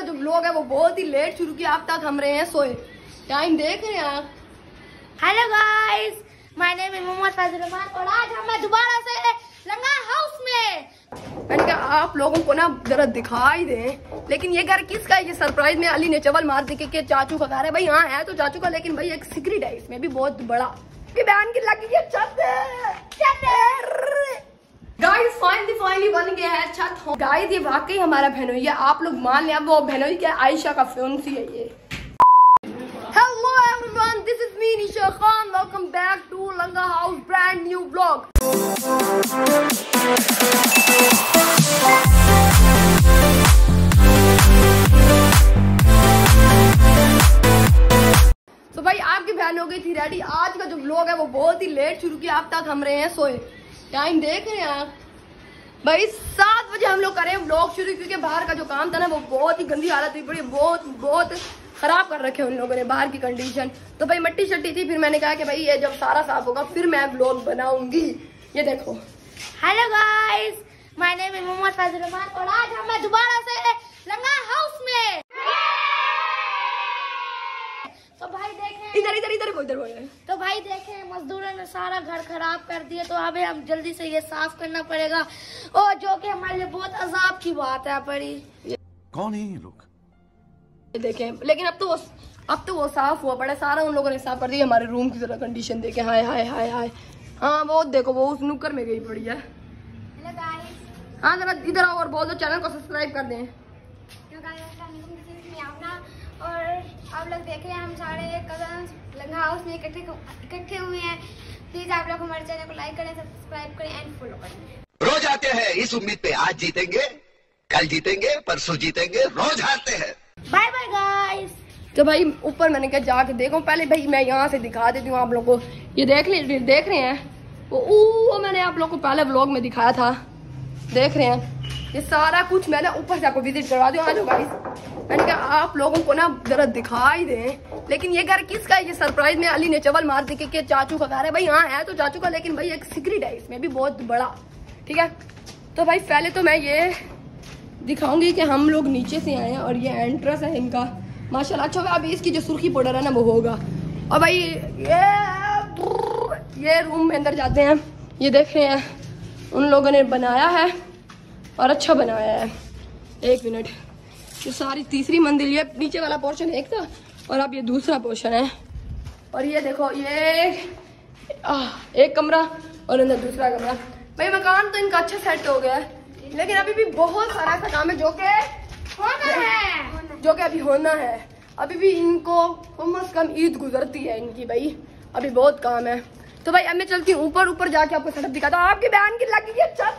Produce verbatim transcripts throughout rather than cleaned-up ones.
जो व्लॉग है वो बहुत ही लेट शुरू किया, अब तक हम रहे हैं सोए। टाइम देख रहे हैं आप। Hello guys, my name is Mohammed Fazil Rahman और आज हम मैं दोबारा से लंगा हाउस में। मैंने कहा आप लोगों को ना जरा दिखाई दें, लेकिन ये घर किसका है? ये सरप्राइज में अली ने चवल मार दी कि चाचू का घर है। भाई हाँ है तो चाचू का, लेकिन भाई एक सीक्रेट है इसमें भी बहुत बड़ा। बहन की लगी है छत। गाइस फाइनली फाइनली बन गया है छत। गाइस ये वाकई हमारा बहनोई है, आप लोग मान लें। अब वो बहनोई क्या, आयशा का फियांसी है ये। Hello everyone, this is me Nisha Khan. Welcome back to Langa House brand new vlog. तो भाई आपकी बहन हो गई थी रेडी। आज का जो व्लॉग है वो बहुत ही लेट शुरू किया, अब तक हम रहे हैं सोए। टाइम देख रहे हैं आप। भाई सात बजे हम लोग करें व्लॉग शुरू, क्योंकि बाहर का जो काम था ना वो बहुत ही गंदी हालत हुई पड़ी, बहुत बहुत खराब कर रखे उन लोगों ने बाहर की कंडीशन। तो भाई मट्टी शट्टी थी, फिर मैंने कहा कि भाई ये जब सारा साफ होगा फिर मैं व्लॉग बनाऊंगी। ये देखो। Hello guys, my name is Mohammed Fazil Rahman और आज हम मैं दोबारा से लंगा हाउस में। तो भाई देखें, इधर इधर इधर इधर बोल रहे। तो भाई देखें, मजदूरों ने सारा घर खराब कर दिया, तो अभी हम जल्दी से ये साफ करना पड़ेगा, और जो कि हमारे लिए बहुत अजाब की बात है पड़ी। कौन है ये लोग? देखें, लेकिन अब तो वो अब तो वो साफ हुआ पड़ा, सारा उन लोगों ने साफ कर दिया। हमारे रूम की जरा कंडीशन देखे, हाय हाय हाय हाय। हाँ वो देखो, वो उस नुक्कर में गई पड़ी है। हेलो गाइस, हाँ जरा इधर आओ और बोल दो चैनल को सब्सक्राइब कर दें। और आप लोग देख रहे हैं हम सारे कजन लंगा हाउस में इकट्ठे इकट्ठे हुए हैं। प्लीज आप लोग हमारे चैनल को लाइक करें, सब्सक्राइब करें एंड फॉलो करें। रोज आते हैं इस उम्मीद पे आज जीतेंगे, कल जीतेंगे, परसों जीतेंगे, रोज हारते हैं। Bye bye guys. तो भाई ऊपर मैंने कहा जाके देखो पहले। भाई मैं यहाँ से दिखा देती हूँ आप लोगों को। ये देख ले देख रहे हैं वो वो मैंने आप लोगों को पहले व्लॉग में दिखाया था, देख रहे हैं। ये सारा कुछ मैंने ऊपर से आपको विजिट करवा दिया। आज गाइस मैंने कहा आप लोगों को ना जरा दिखाई दें, लेकिन ये घर किसका है? ये सरप्राइज में अली ने चवल मार दी कि चाचू का घर है। भाई हाँ है तो चाचू का, लेकिन भाई एक सीक्रेट है इसमें भी बहुत बड़ा। ठीक है, तो भाई पहले तो मैं ये दिखाऊंगी कि हम लोग नीचे से आए हैं और ये एंट्रेंस है इनका माशाल्लाह। अच्छा अभी इसकी जो सुर्खी पाउडर है ना वो होगा। और भाई ये ये रूम में अंदर जाते हैं। ये देख रहे हैं उन लोगों ने बनाया है और अच्छा बनाया है। एक मिनट, ये सारी तीसरी मंजिल, ये नीचे वाला पोर्शन एक था और अब ये दूसरा पोर्शन है। और ये देखो ये आ, एक कमरा और अंदर दूसरा कमरा। भाई मकान तो इनका अच्छा सेट हो गया है, लेकिन अभी भी बहुत सारा ऐसा काम है जो कि होना है, जो कि अभी होना है। अभी भी इनको कम से कम ईद गुजरती है इनकी, भाई अभी बहुत काम है। तो भाई अब मैं चलती हूँ ऊपर। ऊपर जाके आपको सेटअप दिखाता हूँ। आपकी बहन की लगी है छत।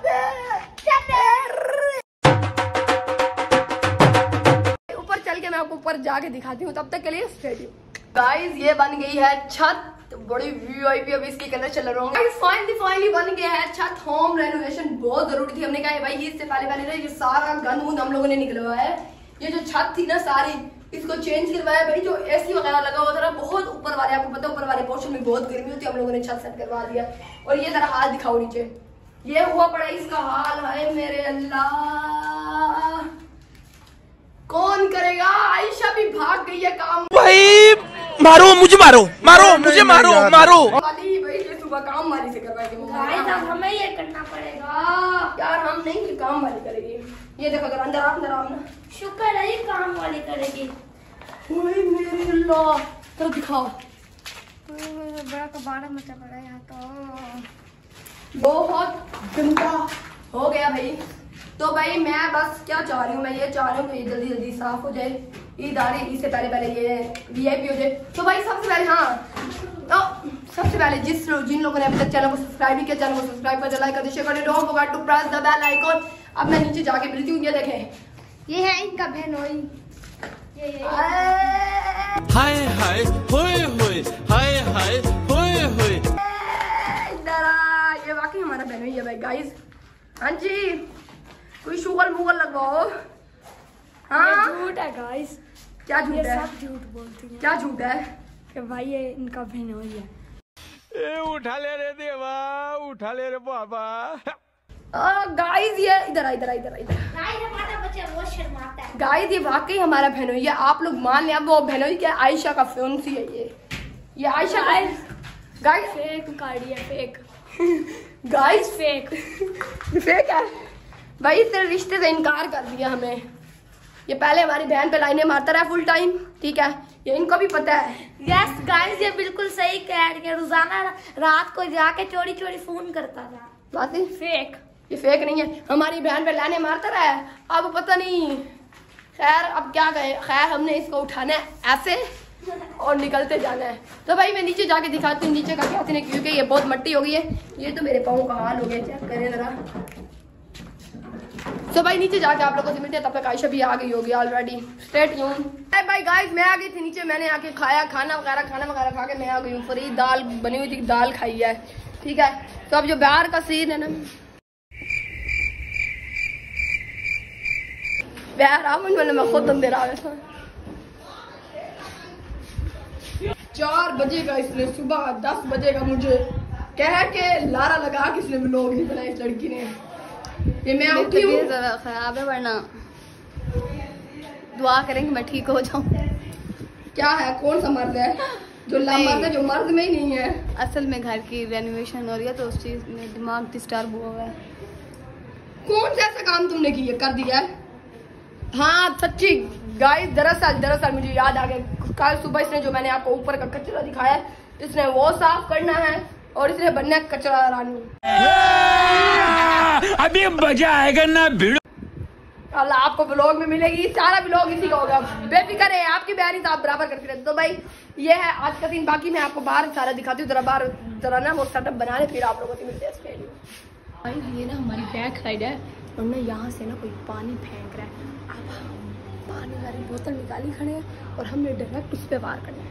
ऊपर चल के मैं आपको ऊपर जाके दिखाती हूँ, तब तक के लिए स्टे ट्यून्ड। गाइस ये बन गई है छत, बड़ी वीआईपी। अभी इसके कलर चल रहा है। फाइनली फाइनली बन गया है छत। होम रेनोवेशन बहुत जरूरी थी। हमने कहा भाई इससे पहले पहले ये सारा गंद वुंद हम लोगों ने निकलवाया है। ये जो छत थी ना सारी, इसको चेंज करवाया। भाई जो एसी वगैरह लगा हुआ था ना बहुत ऊपर वाले, आपको पता ऊपर वाले पोर्शन में बहुत गर्मी होती है, हम लोगों ने छत सेट करवा दिया। और ये जरा हाथ दिखाओ नीचे, ये हुआ पड़ा इसका हाल है। मेरे अल्लाह कौन करेगा? आयशा भी भाग गई है काम। भाई मारो मुझे, मारो मारो मुझे, मारो मारो। वाली भाई ये सुबह काम वाली से करवाएगी। गाइस अब हमें ये करना पड़ेगा यार, हम नहीं, ये काम वाली करेगी। ये देखो अगर अंदर आप अंदर आप ना, शुक्र है ये काम वाली करेगी। मेरे अल्लाह तो दिखाओ। बड़ा कबाड़ा मचा पड़ा है यहाँ तो। बहुत गंदा हो गया भाई। तो भाई मैं बस क्या चाह रही हूँ, मैं ये चाह रही हूँ कि ये जल्दी जल्दी साफ हो जाए। ईद आ रही, इससे पहले पहले ये वीआईपी हो जाए। तो भाई सबसे पहले हाँ तो सबसे पहले जिस जिन लोगों ने अभी तक चैनल को सब्सक्राइब नहीं किया, चैनल को सब्सक्राइब कर, लाइक कर, शेयर कर, don't forget to press the bell icon. अब मैं नीचे जाके मिलती हूँ। ये देखें, ये है इनका बहनोई। ये ये हाय हाय होए होए, हाय हाय होए होए। इधर आ, ये वाकई हमारा बहनोई है भाई। गाइस हाँ जी, कोई शुगर मुगल लगवाओ। हाँ झूठ है गाइस। क्या झूठ है? सब झूठ बोलती हैं। क्या झूठ है? कि भाई ये इनका बहनोई है। ए उठा ले रे देवा, उठा ले रे बाबा। गाइस ये इधर आ इधर आ इधर आ इधर। गाइस हमारा मुझे बहुत शर्माता है। गाइस ये वाकई हमारा बहनोई है, आप लोग मान लिया वो बहनोई क्या आयशा का फियांसी है ये ये आयशा गाइस फेक कार्डी है, फेक गाइस फेक फेक है भाई, तेरे रिश्ते से इनकार कर दिया हमें। ये पहले हमारी बहन पे लाइनें मारता रहा फुल टाइम, ठीक है, ये इनको भी पता है। यस गाइस ये बिल्कुल सही कह रही है, रोजाना रात को जाके चोरी चोरी फोन करता था। बात है फेक, ये फेक नहीं है, हमारी बहन पे लाइनें मारता रहा है। अब पता नहीं, खैर अब क्या कहे, खैर हमने इसको उठाना है ऐसे और निकलते जाना है। तो भाई मैं नीचे जाके दिखाती हूँ नीचे का क्या थी, क्योंकि ये बहुत मट्टी हो गई है। ये तो मेरे पाँव का हाल हो गया, चेक करें जरा। तो भाई नीचे जाके आप लोगों से मिलते हैं, तब तक आयशा भी आ गई होगी ऑलरेडी। Stay tune. भाई गाइस मैं आ गई थी नीचे, मैंने आके खाया खाना वगैरह खाना वगैरह खा के मैं आ गई हूँ फ्री। दाल बनी हुई थी, दाल खाई है, ठीक है। तो अब जो बाहर का सीन है ना, बाहर आमन वाले मैं खुद अंधेरा आ गया था। चार बजे का इसने, सुबह दस बजे का मुझे कह के लारा लगा के इसने व्लॉग नहीं बनाया इस लड़की ने। ये मैं उठी हूँ, खराब है, वरना दुआ करेंगे मैं ठीक हो जाऊँ। क्या है, कौन सा मर्द है जो मर्द है जो मर्द में ही नहीं है। असल में घर की रेनोवेशन हो रही है तो उस चीज में दिमाग डिस्टर्ब हुआ है। कौन सा ऐसा काम तुमने किया कर दिया है? हाँ सच्ची गाइस, दरअसल दरअसल मुझे याद आ गया, कल सुबह इसने जो मैंने आपको ऊपर का कचरा दिखाया, इसने वो साफ करना है और इसने बनना है कचरा रानी। अभी मजा आएगा ना भिड़ो। अल्लाह आपको ब्लॉग में मिलेगी, सारा ब्लॉग इसी का होगा, बेफिक्र है, आपकी बयानी तो आप बराबर करते रहते। तो भाई ये है आज का दिन, बाकी मैं आपको बाहर सारा दिखाती हूँ, जरा बाहर जरा ना वो सेटअप बना ले, फिर आप लोगों से मिलते हैं। भाई ये ना हमारी बैक साइड है और ना यहाँ से ना कोई पानी फेंक रहा है। अब पानी वाली बोतल निकाली खड़े हैं और हमने डायरेक्ट उस पर वार करना है।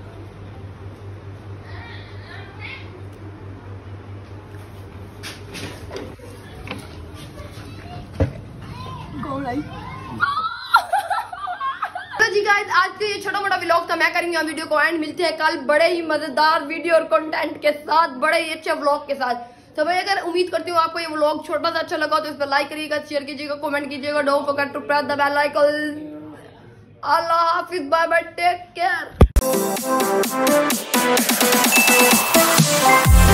तो जी गाइस आज का ये छोटा मोटा व्लॉग था, मैं करेंगे वीडियो को एंड। मिलते हैं कल बड़े ही मजेदार वीडियो और कंटेंट के साथ, बड़े ही अच्छे व्लॉग के साथ। तो भाई अगर उम्मीद करती हूँ आपको ये व्लॉग छोटा सा अच्छा लगा तो इस पर लाइक करिएगा, शेयर कीजिएगा, कमेंट कीजिएगा, don't forget to press the bell icon. अल्लाह हाफिज, बाय बाय, टेक केयर।